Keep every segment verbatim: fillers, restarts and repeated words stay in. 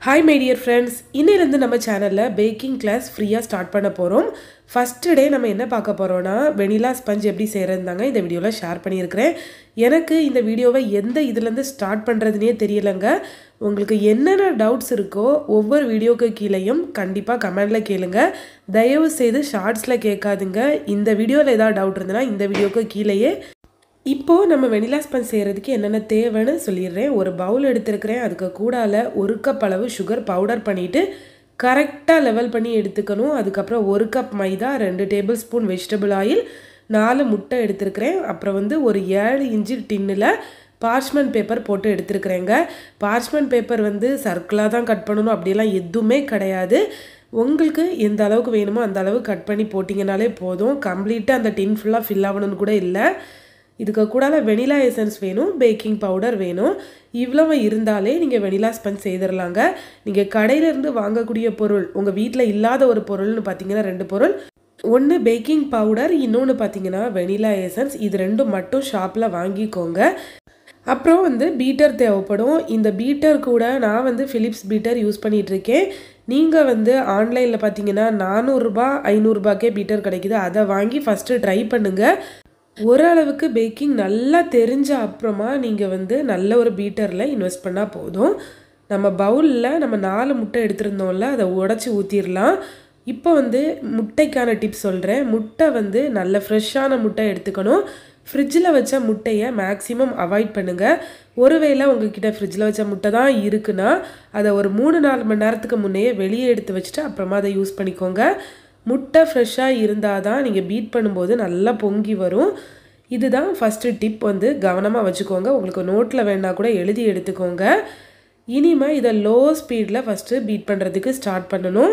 Hi my dear friends, இன்னிலிருந்து நம்ம சேனல்ல பேக்கிங் கிளாஸ் ஃப்ரீயா ஸ்டார்ட் பண்ண போறோம். ஃபர்ஸ்ட் டே நம்ம என்ன பார்க்க போறோம்னா வெனிலா ஸ்பஞ்ச் எப்படி செய்யறதுதாங்க இந்த வீடியோல ஷேர் பண்ணியிருக்கேன். எனக்கு இந்த வீடியோவை எந்த இதுல இருந்து ஸ்டார்ட் பண்றதுனே தெரியலங்க. உங்களுக்கு என்னென்ன டவுட்ஸ் இருக்கோ ஒவ்வொரு வீடியோக்கு கீழேயும் கண்டிப்பா கமெண்ட்ல கேளுங்க. தயவு செய்து ஷார்ட்ஸ்ல கேட்காதீங்க. இந்த வீடியோல ஏதாவது டவுட் இருந்தனா இந்த வீடியோக்கு கீழேயே இப்போ நம்ம வெனிலா ஸ்பஞ்ச் செய்யறதுக்கு என்னென்ன தேவைன்னு சொல்லிடுறேன். ஒரு பவுல் எடுத்துருக்கிறேன். அதுக்கு கூடால ஒரு கப் அளவு சுகர் பவுடர் பண்ணிட்டு கரெக்டாக லெவல் பண்ணி எடுத்துக்கணும். அதுக்கப்புறம் ஒரு கப் மைதா, ரெண்டு டேபிள் ஸ்பூன் வெஜிடபிள் ஆயில், நாலு முட்டை எடுத்துருக்கிறேன். அப்புறம் வந்து ஒரு ஏழு இன்ச்சு டின்னில் பார்ச்மெண்ட் பேப்பர் போட்டு எடுத்துருக்குறேங்க. பார்ச்மெண்ட் பேப்பர் வந்து சர்க்கிளாக தான் கட் பண்ணணும் அப்படிலாம் எதுவுமே கிடையாது. உங்களுக்கு எந்த அளவுக்கு வேணுமோ அந்த அளவுக்கு கட் பண்ணி போட்டிங்கனாலே போதும். கம்ப்ளீட்டாக அந்த டின் ஃபுல்லாக ஃபில் ஆகணும்னு கூட இல்லை. இதுக்கு கூடால வெனிலா எசன்ஸ் வேணும், பேக்கிங் பவுடர் வேணும். இவ்வளவு இருந்தாலே நீங்கள் வெனிலா ஸ்பஞ்ச் செய்திடலாங்க. நீங்கள் கடையிலேருந்து வாங்கக்கூடிய பொருள் உங்கள் வீட்டில் இல்லாத ஒரு பொருள்னு பார்த்தீங்கன்னா ரெண்டு பொருள். ஒன்று பேக்கிங் பவுடர், இன்னொன்று பார்த்தீங்கன்னா வெனிலா எசன்ஸ். இது ரெண்டும் மட்டும் ஷாப்பில் வாங்கிக்கோங்க. அப்புறம் வந்து பீட்டர் தேவைப்படும். இந்த பீட்டர் கூட நான் வந்து ஃபிலிப்ஸ் பீட்டர் யூஸ் பண்ணிகிட்ருக்கேன். நீங்கள் வந்து ஆன்லைனில் பார்த்தீங்கன்னா நானூறுரூபா ஐநூறுரூபாக்கே பீட்டர் கிடைக்குது. அதை வாங்கி ஃபஸ்ட்டு ட்ரை பண்ணுங்கள். ஓரளவுக்கு பேக்கிங் நல்லா தெரிஞ்ச அப்புறமா நீங்கள் வந்து நல்ல ஒரு பீட்டரில் இன்வெஸ்ட் பண்ணால் போதும். நம்ம பவுலில் நம்ம நாலு முட்டை எடுத்துருந்தோம்ல, அதை உடச்சி ஊற்றிடலாம். இப்போ வந்து முட்டைக்கான டிப்ஸ் சொல்கிறேன். முட்டை வந்து நல்ல ஃப்ரெஷ்ஷான முட்டை எடுத்துக்கணும். ஃப்ரிட்ஜில் வச்ச முட்டையை மேக்ஸிமம் அவாய்ட் பண்ணுங்கள். ஒருவேளை உங்ககிட்ட ஃப்ரிட்ஜில் வச்ச முட்டை தான் இருக்குன்னா அதை ஒரு மூணு நாலு மணி நேரத்துக்கு முன்னையே வெளியே எடுத்து வச்சுட்டு அப்புறமா அதை யூஸ் பண்ணிக்கோங்க. முட்டை ஃப்ரெஷ்ஷாக இருந்தால் தான் நீங்கள் பீட் பண்ணும்போது நல்லா பொங்கி வரும். இதுதான் ஃபஸ்ட்டு டிப். வந்து கவனமாக வச்சுக்கோங்க. உங்களுக்கு நோட்டில் வேணா கூட எழுதி எடுத்துக்கோங்க. இனிமேல் இதை லோ ஸ்பீடில் ஃபஸ்ட்டு பீட் பண்ணுறதுக்கு ஸ்டார்ட் பண்ணணும்.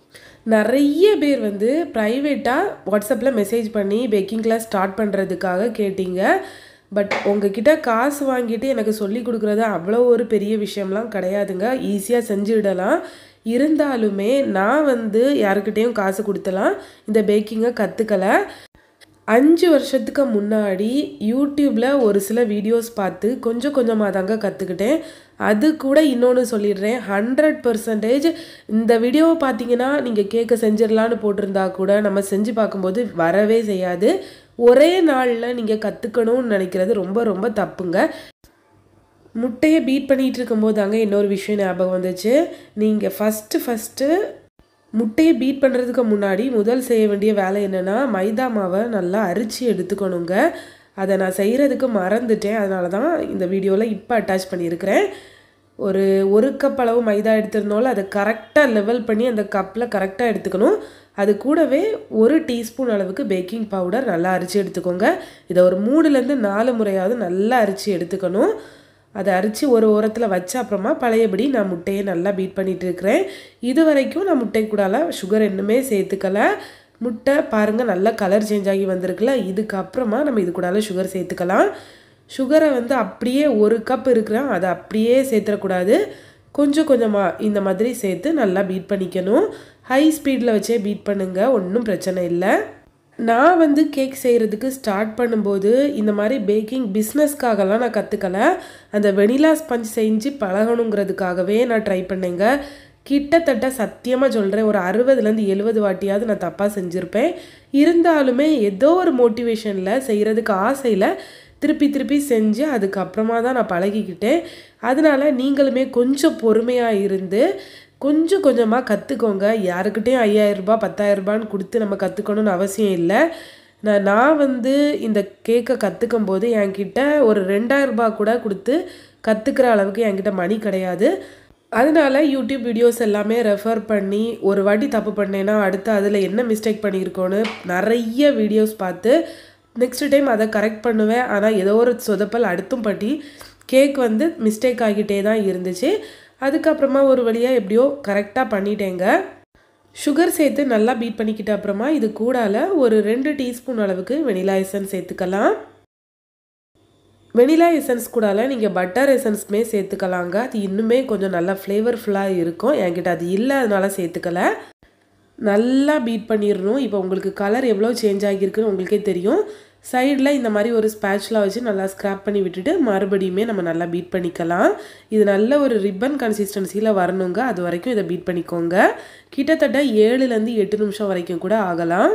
நிறைய பேர் வந்து ப்ரைவேட்டாக வாட்ஸ்அப்பில் மெசேஜ் பண்ணி பேக்கிங் கிளாஸ் ஸ்டார்ட் பண்ணுறதுக்காக கேட்டிங்க. பட் உங்ககிட்ட காசு வாங்கிட்டு எனக்கு சொல்லி கொடுக்குறது அவ்வளோ ஒரு பெரிய விஷயம்லாம் கிடையாதுங்க. ஈஸியாக செஞ்சுவிடலாம். இருந்தாலுமே நான் வந்து யாருக்கிட்டேயும் காசு கொடுத்தலாம் இந்த பேக்கிங்கை கற்றுக்கலை. அஞ்சு வருஷத்துக்கு முன்னாடி யூடியூப்பில் ஒரு சில வீடியோஸ் பார்த்து கொஞ்சம் கொஞ்சமாக தாங்க கற்றுக்கிட்டேன். அது கூட இன்னொன்று சொல்லிடுறேன், ஹண்ட்ரட் பர்சன்டேஜ் இந்த வீடியோவை பார்த்தீங்கன்னா நீங்கள் கேட்க செஞ்சிடலான்னு போட்டிருந்தா கூட நம்ம செஞ்சு பார்க்கும்போது வரவே செய்யாது. ஒரே நாளில் நீங்கள் கற்றுக்கணும்னு நினைக்கிறது ரொம்ப ரொம்ப தப்புங்க. முட்டையை பீட் பண்ணிகிட்டு இருக்கும்போது தாங்க இன்னொரு விஷயம் ஞாபகம் வந்துச்சு. நீங்கள் ஃபஸ்ட்டு ஃபஸ்ட்டு முட்டையை பீட் பண்ணுறதுக்கு முன்னாடி முதல் செய்ய வேண்டிய வேலை என்னென்னா மைதா மாவை நல்லா அரிச்சு எடுத்துக்கணுங்க. அதை நான் செய்கிறதுக்கு மறந்துட்டேன். அதனால தான் இந்த வீடியோவில் இப்போ அட்டாச் பண்ணியிருக்கிறேன். ஒரு ஒரு கப் அளவு மைதா எடுத்துருந்தோம்ல, அதை கரெக்டாக லெவல் பண்ணி அந்த கப்பில் கரெக்டாக எடுத்துக்கணும். அது கூடவே ஒரு டீஸ்பூன் அளவுக்கு பேக்கிங் பவுடர் நல்லா அரிச்சு எடுத்துக்கோங்க. இதை ஒரு மூணுலேருந்து நாலு முறையாவது நல்லா அரிச்சு எடுத்துக்கணும். அதை அரிச்சு ஒரு ஓரத்தில் வச்ச அப்புறமா பழையபடி நான் முட்டையை நல்லா பீட் பண்ணிகிட்டு இருக்கிறேன். இது வரைக்கும் நான் முட்டை கூடால சுகர் இன்னுமே சேர்த்துக்கலை. முட்டை பாருங்கள் நல்லா கலர் சேஞ்ச் ஆகி வந்திருக்குல்ல. இதுக்கப்புறமா நம்ம இது கூடால சுகர் சேர்த்துக்கலாம். சுகரை வந்து அப்படியே ஒரு கப் இருக்கிறேன் அதை அப்படியே சேர்த்துடக்கூடாது. கொஞ்சம் கொஞ்சமாக இந்த மாதிரி சேர்த்து நல்லா பீட் பண்ணிக்கணும். ஹை ஸ்பீடில் வச்சே பீட் பண்ணுங்கள், ஒன்றும் பிரச்சனை இல்லை. நான் வந்து கேக் செய்கிறதுக்கு ஸ்டார்ட் பண்ணும்போது இந்த மாதிரி பேக்கிங் பிஸ்னஸ்க்காகலாம் நான் கற்றுக்கலை. அந்த வெனிலா ஸ்பஞ்ச் செஞ்சு பழகணுங்கிறதுக்காகவே நான் ட்ரை பண்ணேங்க. கிட்டத்தட்ட சத்தியமாக சொல்கிறேன், ஒரு அறுபதுலேருந்து எழுபது வாட்டியாவது நான் தப்பாக செஞ்சுருப்பேன். இருந்தாலுமே ஏதோ ஒரு மோட்டிவேஷனில் செய்கிறதுக்கு ஆசையில் திருப்பி திருப்பி செஞ்சு அதுக்கப்புறமா தான் நான் பழகிக்கிட்டேன். அதனால் நீங்களுமே கொஞ்சம் பொறுமையாக இருந்து கொஞ்சம் கொஞ்சமாக கற்றுக்கோங்க. யாருக்கிட்டேயும் ஐயாயிரரூபா பத்தாயிரரூபான்னு கொடுத்து நம்ம கற்றுக்கணும்னு அவசியம் இல்லை. நான் நான் வந்து இந்த கேக்கை கற்றுக்கும் போது என்கிட்ட ஒரு ரெண்டாயிரரூபா கூட கொடுத்து கற்றுக்கிற அளவுக்கு என்கிட்ட மணி கிடையாது. அதனால யூடியூப் வீடியோஸ் எல்லாமே ரெஃபர் பண்ணி ஒரு வாட்டி தப்பு பண்ணேன்னா அடுத்து அதில் என்ன மிஸ்டேக் பண்ணியிருக்கோன்னு நிறைய வீடியோஸ் பார்த்து நெக்ஸ்ட் டைம் அதை கரெக்ட் பண்ணுவேன். ஆனால் ஏதோ ஒரு சொதப்பல் அடுத்தும் பட்டி கேக் வந்து மிஸ்டேக் ஆகிட்டே தான் இருந்துச்சு. அதுக்கப்புறமா ஒரு வழியாக எப்படியோ கரெக்டாக பண்ணிட்டேங்க. சுகர் சேர்த்து நல்லா பீட் பண்ணிக்கிட்ட அப்புறமா இது கூடால ஒரு ரெண்டு டீஸ்பூன் அளவுக்கு வெனிலா எசன்ஸ் சேர்த்துக்கலாம். வெனிலா எசன்ஸ் கூடால நீங்கள் பட்டர் எசன்ஸுமே சேர்த்துக்கலாங்க. அது இன்னுமே கொஞ்சம் நல்லா ஃப்ளேவர்ஃபுல்லாக இருக்கும். என்கிட்ட அது இல்லை, அதனால சேர்த்துக்கலை. நல்லா பீட் பண்ணிடணும். இப்போ உங்களுக்கு கலர் எவ்வளோ சேஞ்ச் ஆகியிருக்குன்னு உங்களுக்கே தெரியும். சைடில் இந்த மாதிரி ஒரு ஸ்பேட்ச்லாம் வச்சு நல்லா ஸ்க்ராப் பண்ணி விட்டுட்டு மறுபடியுமே நம்ம நல்லா பீட் பண்ணிக்கலாம். இது நல்ல ஒரு ரிப்பன் கன்சிஸ்டன்சியில் வரணுங்க. அது வரைக்கும் இதை பீட் பண்ணிக்கோங்க. கிட்டத்தட்ட ஏழுலேருந்து எட்டு நிமிஷம் வரைக்கும் கூட ஆகலாம்.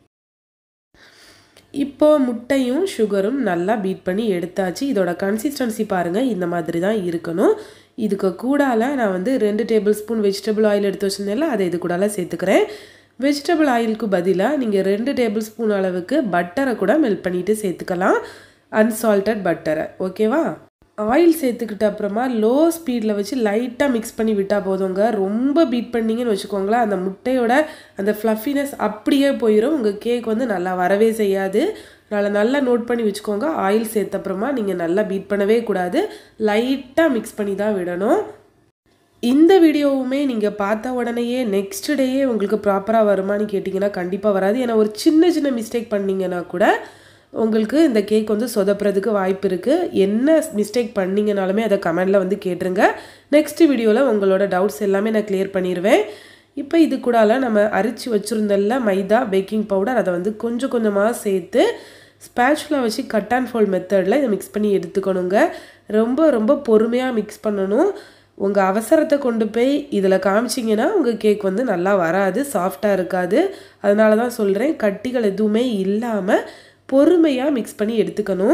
இப்போ முட்டையும் சுகரும் நல்லா பீட் பண்ணி எடுத்தாச்சு. இதோட கன்சிஸ்டன்சி பாருங்கள், இந்த மாதிரி தான் இருக்கணும். இதுக்கு கூடால நான் வந்து ரெண்டு டேபிள் ஸ்பூன் வெஜிடபிள் ஆயில் எடுத்து வச்சுருந்தேன்ல, அதை இது கூடால சேர்த்துக்கிறேன். வெஜிடபிள் ஆயிலுக்கு பதிலாக நீங்கள் ரெண்டு டேபிள் ஸ்பூன் அளவுக்கு பட்டரை கூட மெல்ட் பண்ணிவிட்டு சேர்த்துக்கலாம். அன்சால்டட் பட்டரை, ஓகேவா? ஆயில் சேர்த்துக்கிட்ட அப்புறமா லோ ஸ்பீடில் வச்சு லைட்டாக மிக்ஸ் பண்ணி விட்டால் போதுங்க. ரொம்ப பீட் பண்ணிங்கன்னு வச்சுக்கோங்களேன், அந்த முட்டையோட அந்த ஃப்ளஃபினஸ் அப்படியே போயிடும். உங்கள் கேக் வந்து நல்லா வரவே செய்யாது. அதனால் நல்லா நோட் பண்ணி வச்சுக்கோங்க. ஆயில் சேர்த்த அப்புறமா நீங்கள் நல்லா பீட் பண்ணவே கூடாது. லைட்டாக மிக்ஸ் பண்ணி தான் விடணும். இந்த வீடியோவுமே நீங்கள் பார்த்த உடனேயே நெக்ஸ்ட் டேயே உங்களுக்கு ப்ராப்பராக வருமானு கேட்டிங்கன்னா கண்டிப்பாக வராது. ஏன்னா ஒரு சின்ன சின்ன மிஸ்டேக் பண்ணிங்கன்னா கூட உங்களுக்கு இந்த கேக் வந்து சொதப்புறதுக்கு வாய்ப்பு இருக்குது. என்ன மிஸ்டேக் பண்ணிங்கனாலுமே அதை கமெண்டில் வந்து கேட்டுருங்க. நெக்ஸ்ட் வீடியோவில் உங்களோட டவுட்ஸ் எல்லாமே நான் கிளியர் பண்ணிடுவேன். இப்போ இது கூடால நம்ம அரிச்சு வச்சுருந்தல மைதா பேக்கிங் பவுடர், அதை வந்து கொஞ்சம் கொஞ்சமாக சேர்த்து ஸ்பேட்ச்ல வச்சு கட் அண்ட் ஃபோல்ட் மெத்தடில் இதை மிக்ஸ் பண்ணி எடுத்துக்கணுங்க. ரொம்ப ரொம்ப பொறுமையாக மிக்ஸ் பண்ணணும். உங்கள் அவசரத்தை கொண்டு போய் இதில் காமிச்சிங்கன்னா உங்கள் கேக் வந்து நல்லா வராது, சாஃப்டாக இருக்காது. அதனால தான் சொல்கிறேன், கட்டிகள் எதுவுமே இல்லாமல் பொறுமையாக மிக்ஸ் பண்ணி எடுத்துக்கணும்.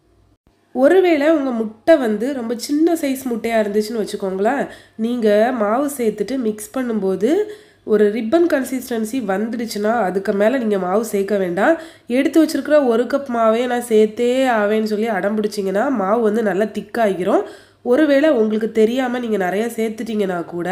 ஒருவேளை உங்கள் முட்டை வந்து ரொம்ப சின்ன சைஸ் முட்டையாக இருந்துச்சுன்னு வச்சுக்கோங்களேன், நீங்கள் மாவு சேர்த்துட்டு மிக்ஸ் பண்ணும்போது ஒரு ரிப்பன் கன்சிஸ்டன்சி வந்துடுச்சுன்னா அதுக்கு மேலே நீங்கள் மாவு சேர்க்க வேண்டாம். எடுத்து வச்சுருக்கிற ஒரு கப் மாவே நான் சேர்த்தே ஆவேன்னு சொல்லி அடம் பிடிச்சிங்கன்னா மாவு வந்து நல்லா திக்காகிரும். ஒருவேளை உங்களுக்கு தெரியாமல் நீங்கள் நிறையா சேர்த்துட்டிங்கன்னா கூட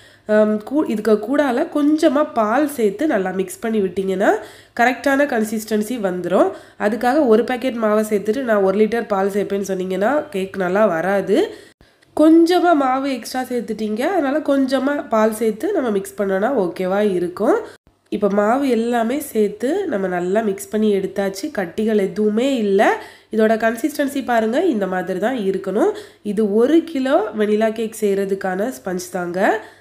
கூ இதுக்கு கூடால கொஞ்சமாக பால் சேர்த்து நல்லா மிக்ஸ் பண்ணி விட்டிங்கன்னா கரெக்டான கன்சிஸ்டன்சி வந்துடும். அதுக்காக ஒரு பேக்கெட் மாவை சேர்த்துட்டு நான் ஒரு லிட்டர் பால் சேர்ப்பேன்னு சொன்னீங்கன்னா கேக் நல்லா வராது. கொஞ்சமாக மாவு எக்ஸ்ட்ரா சேர்த்துட்டிங்க, அதனால் கொஞ்சமாக பால் சேர்த்து நம்ம மிக்ஸ் பண்ணோன்னா ஓகேவா இருக்கும். இப்போ மாவு எல்லாமே சேர்த்து நம்ம நல்லா மிக்ஸ் பண்ணி எடுத்தாச்சு. கட்டிகள் எதுவுமே இல்லை. இதோட கன்சிஸ்டன்சி பாருங்கள், இந்த மாதிரி தான் இருக்கணும். இது ஒரு கிலோ வெனிலா கேக் செய்கிறதுக்கான ஸ்பஞ்ச் தாங்க.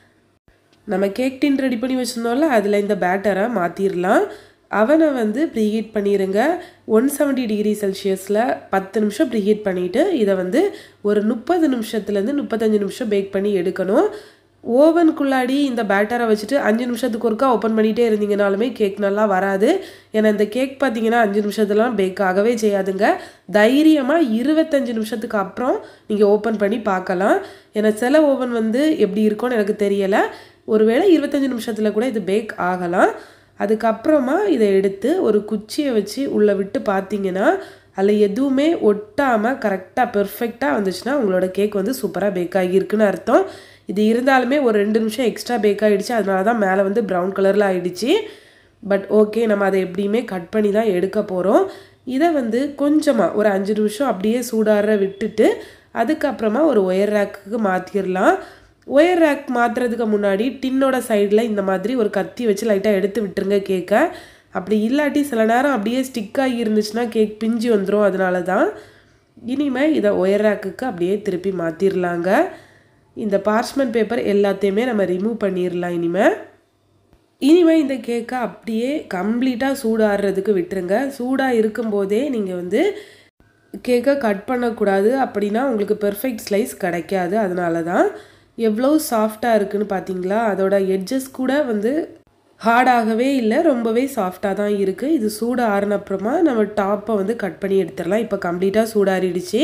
நம்ம கேக் டின் ரெடி பண்ணி வச்சுருந்தோம்ல, அதில் இந்த பேட்டரை மாற்றிடலாம். அவனை வந்து ப்ரீஹீட் பண்ணிடுங்க. ஒன் செவன்ட்டி டிகிரி செல்சியஸில் பத்து நிமிஷம் ப்ரீஹீட் பண்ணிவிட்டு இதை வந்து ஒரு முப்பது நிமிஷத்துலேருந்து முப்பத்தஞ்சு நிமிஷம் பேக் பண்ணி எடுக்கணும். ஓவனுக்குள்ளாடி இந்த பேட்டரை வச்சுட்டு அஞ்சு நிமிஷத்துக்கு ஒருக்கா ஓப்பன் பண்ணிகிட்டே இருந்தீங்கனாலுமே கேக் நல்லா வராது. ஏன்னா இந்த கேக் பார்த்தீங்கன்னா அஞ்சு நிமிஷத்துலாம் பேக் ஆகவே செய்யாதுங்க. தைரியமாக இருபத்தஞ்சு நிமிஷத்துக்கு அப்புறம் நீங்கள் ஓப்பன் பண்ணி பார்க்கலாம். ஏன்னா சில ஓவன் வந்து எப்படி இருக்கும்னு எனக்கு தெரியலை. ஒருவேளை இருபத்தஞ்சு நிமிஷத்தில் கூட இது பேக் ஆகலாம். அதுக்கப்புறமா இதை எடுத்து ஒரு குச்சியை வச்சு உள்ளே விட்டு பார்த்தீங்கன்னா அதில் எதுவுமே ஒட்டாமல் கரெக்டாக பெர்ஃபெக்டாக வந்துச்சுன்னா உங்களோட கேக் வந்து சூப்பராக பேக் ஆகியிருக்குன்னு அர்த்தம். இது இருந்தாலுமே ஒரு ரெண்டு நிமிஷம் எக்ஸ்ட்ரா பேக் ஆகிடுச்சு, அதனால தான் மேலே வந்து ப்ரௌன் கலரில் ஆகிடுச்சு. பட் ஓகே, நம்ம அதை எப்படியுமே கட் பண்ணி தான் எடுக்க போகிறோம். இதை வந்து கொஞ்சமாக ஒரு அஞ்சு நிமிஷம் அப்படியே சூடாற விட்டுட்டு அதுக்கப்புறமா ஒரு ஒயர் ரேக்குக்கு மாற்றிடலாம். ஒயர் ரேக் மாற்றுறதுக்கு முன்னாடி டின்னோட சைடில் இந்த மாதிரி ஒரு கத்தி வச்சு லைட்டாக எடுத்து விட்டுருங்க கேக்கை. அப்படி இல்லாட்டி சில நேரம் அப்படியே ஸ்டிக் ஆகி இருந்துச்சுன்னா கேக் பிஞ்சு வந்துடும். அதனால தான் இனிமேல் இதை ஒயர் ரேக்குக்கு அப்படியே திருப்பி மாற்றிடலாங்க. இந்த பார்ச்மெண்ட் பேப்பர் எல்லாத்தையுமே நம்ம ரிமூவ் பண்ணிடலாம். இனிமேல் இனிமேல் இந்த கேக்கை அப்படியே கம்ப்ளீட்டாக சூடாடுறதுக்கு விட்டுருங்க. சூடாக இருக்கும்போதே நீங்கள் வந்து கேக்கை கட் பண்ணக்கூடாது, அப்படின்னா உங்களுக்கு பெர்ஃபெக்ட் ஸ்லைஸ் கிடைக்காது. அதனால தான் எவ்வளோ சாஃப்டாக இருக்குதுன்னு பார்த்தீங்களா? அதோட எட்ஜஸ் கூட வந்து ஹார்டாகவே இல்லை, ரொம்பவே சாஃப்டாக தான் இருக்குது. இது சூடு ஆறினப்புறமா நம்ம டாப்பை வந்து கட் பண்ணி எடுத்துடலாம். இப்போ கம்ப்ளீட்டாக சூடாறிடுச்சு.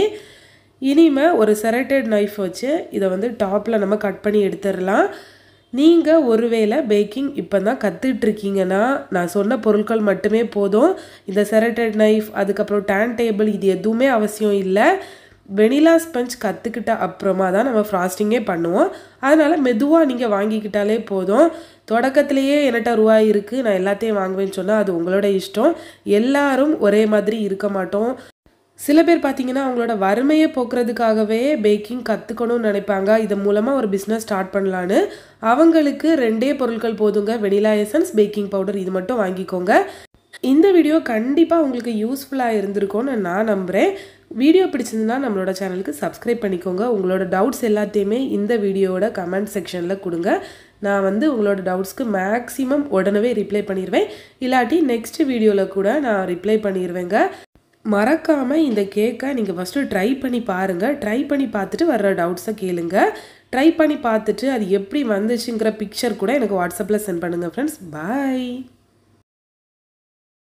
இனிமேல் ஒரு செரட்டட் நைஃப் வச்சு இதை வந்து டாப்பில் நம்ம கட் பண்ணி எடுத்துடலாம். நீங்கள் ஒருவேளை பேக்கிங் இப்போ தான் கற்றுட்ருக்கீங்கன்னா நான் சொன்ன பொருட்கள் மட்டுமே போதும். இந்த செரட்டட் நைஃப், அதுக்கப்புறம் டேன் டேபிள், இது எதுவுமே அவசியம் இல்லை. வெனிலா ஸ்பஞ்ச் கற்றுக்கிட்ட அப்புறமா தான் நம்ம ஃப்ராஸ்டிங்கே பண்ணுவோம். அதனால் மெதுவாக நீங்கள் வாங்கிக்கிட்டாலே போதும். தொடக்கத்திலேயே என்கிட்ட ரூபா இருக்குது நான் எல்லாத்தையும் வாங்குவேன்னு சொன்னால் அது உங்களோட இஷ்டம். எல்லாரும் ஒரே மாதிரி இருக்க மாட்டோம். சில பேர் பார்த்தீங்கன்னா அவங்களோட வறுமையை போக்குறதுக்காகவே பேக்கிங் கற்றுக்கணும்னு நினைப்பாங்க. இது மூலமாக ஒரு பிஸ்னஸ் ஸ்டார்ட் பண்ணலான்னு. அவங்களுக்கு ரெண்டே பொருட்கள் போதுங்க, வெனிலா எசன்ஸ், பேக்கிங் பவுடர். இது மட்டும் வாங்கிக்கோங்க. இந்த வீடியோ கண்டிப்பாக உங்களுக்கு யூஸ்ஃபுல்லாக இருந்திருக்கும்னு நான் நம்புகிறேன். வீடியோ பிடிச்சிருந்தா நம்மளோட சேனலுக்கு சப்ஸ்கிரைப் பண்ணிக்கோங்க. உங்களோட டவுட்ஸ் எல்லாத்தையுமே இந்த வீடியோவோட கமெண்ட் செக்ஷனில் கொடுங்க. நான் வந்து உங்களோட டவுட்ஸ்க்கு மேக்ஸிமம் உடனே ரிப்ளை பண்ணிடுவேன். இல்லாட்டி நெக்ஸ்ட் வீடியோவில் கூட நான் ரிப்ளை பண்ணிடுவேங்க. மறக்காமல் இந்த கேக்கை நீங்கள் ஃபஸ்ட்டு ட்ரை பண்ணி பாருங்கள். ட்ரை பண்ணி பார்த்துட்டு வர்ற டவுட்ஸை கேளுங்க. ட்ரை பண்ணி பார்த்துட்டு அது எப்படி வந்துச்சுங்கிற பிக்சர் கூட எனக்கு வாட்ஸ்அப்பில் சென்ட் பண்ணுங்கள் ஃப்ரெண்ட்ஸ். பாய்.